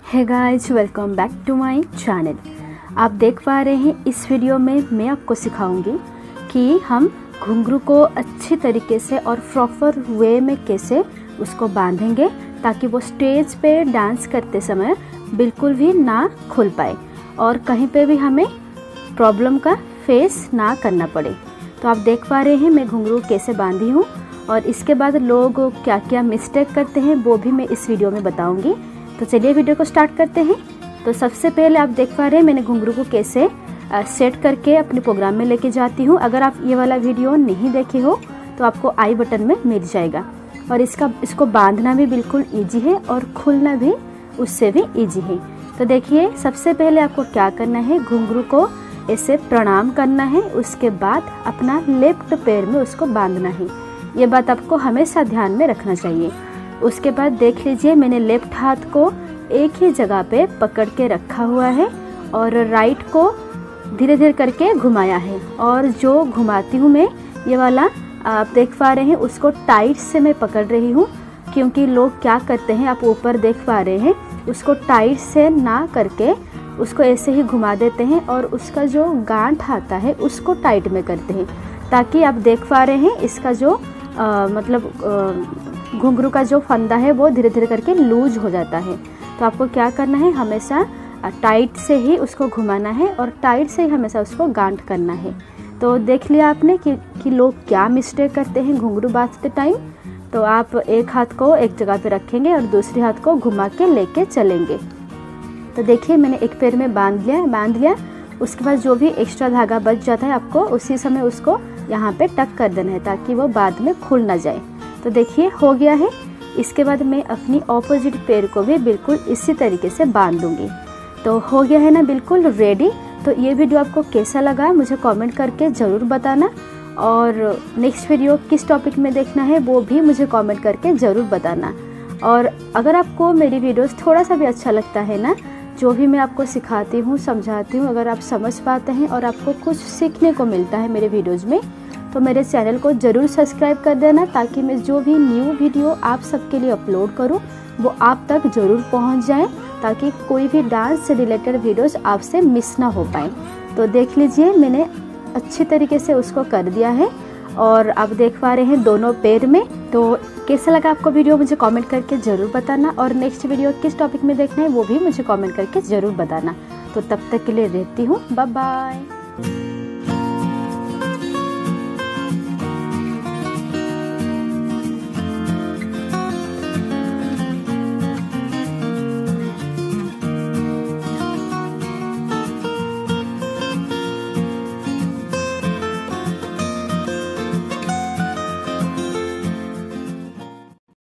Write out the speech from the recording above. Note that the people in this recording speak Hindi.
Hey guys, welcome back to my channel. आप देख पा रहे हैं इस वीडियो में मैं आपको सिखाऊंगी कि हम घुंघरू को अच्छी तरीके से और प्रॉपर वे में कैसे उसको बांधेंगे ताकि वो स्टेज पे डांस करते समय बिल्कुल भी ना खुल पाए और कहीं पे भी हमें प्रॉब्लम का फेस ना करना पड़े। तो आप देख पा रहे हैं मैं घुंघरू कैसे बांधी हूँ और इसके बाद लोग क्या क्या मिस्टेक करते हैं वो भी मैं इस वीडियो में बताऊंगी। तो चलिए वीडियो को स्टार्ट करते हैं। तो सबसे पहले आप देख पा रहे हैं मैंने घुंघरू को कैसे सेट करके अपने प्रोग्राम में लेके जाती हूँ। अगर आप ये वाला वीडियो नहीं देखे हो तो आपको आई बटन में मिल जाएगा। और इसको बांधना भी बिल्कुल ईजी है और खुलना भी उससे भी ईजी है। तो देखिए सबसे पहले आपको क्या करना है, घुंघरू को ऐसे प्रणाम करना है, उसके बाद अपना लेफ्ट पैर में उसको बांधना है। ये बात आपको हमेशा ध्यान में रखना चाहिए। उसके बाद देख लीजिए मैंने लेफ्ट हाथ को एक ही जगह पे पकड़ के रखा हुआ है और राइट को धीरे धीरे करके घुमाया है। और जो घुमाती हूँ मैं ये वाला आप देख पा रहे हैं उसको टाइट से मैं पकड़ रही हूँ, क्योंकि लोग क्या करते हैं आप ऊपर देख पा रहे हैं उसको टाइट से ना करके उसको ऐसे ही घुमा देते हैं और उसका जो गांठ आता है उसको टाइट में करते हैं, ताकि आप देख पा रहे हैं इसका जो घुंघरू का जो फंदा है वो धीरे धीरे करके लूज हो जाता है। तो आपको क्या करना है, हमेशा टाइट से ही उसको घुमाना है और टाइट से ही हमेशा उसको गांठ करना है। तो देख लिया आपने कि लोग क्या मिस्टेक करते हैं घुंघरू बांधते टाइम। तो आप एक हाथ को एक जगह पे रखेंगे और दूसरे हाथ को घुमा के लेके चलेंगे। तो देखिए मैंने एक पैर में बांध लिया। उसके बाद जो भी एक्स्ट्रा धागा बच जाता है आपको उसी समय उसको यहाँ पे टक कर देना है ताकि वो बाद में खुल ना जाए। तो देखिए हो गया है। इसके बाद मैं अपनी ऑपोजिट पैर को भी बिल्कुल इसी तरीके से बांध दूंगी। तो हो गया है ना बिल्कुल रेडी। तो ये वीडियो आपको कैसा लगा मुझे कमेंट करके ज़रूर बताना, और नेक्स्ट वीडियो किस टॉपिक में देखना है वो भी मुझे कमेंट करके ज़रूर बताना। और अगर आपको मेरी वीडियोस थोड़ा सा भी अच्छा लगता है ना, जो भी मैं आपको सिखाती हूँ समझाती हूँ, अगर आप समझ पाते हैं और आपको कुछ सीखने को मिलता है मेरे वीडियोज़ में, तो मेरे चैनल को ज़रूर सब्सक्राइब कर देना, ताकि मैं जो भी न्यू वीडियो आप सबके लिए अपलोड करूं वो आप तक ज़रूर पहुंच जाए, ताकि कोई भी डांस से रिलेटेड वीडियोस आपसे मिस ना हो पाए। तो देख लीजिए मैंने अच्छी तरीके से उसको कर दिया है और आप देख पा रहे हैं दोनों पैर में। तो कैसा लगा आपको वीडियो मुझे कमेंट करके ज़रूर बताना, और नेक्स्ट वीडियो किस टॉपिक में देखना है वो भी मुझे कमेंट करके ज़रूर बताना। तो तब तक के लिए रहती हूँ, बाय बाय।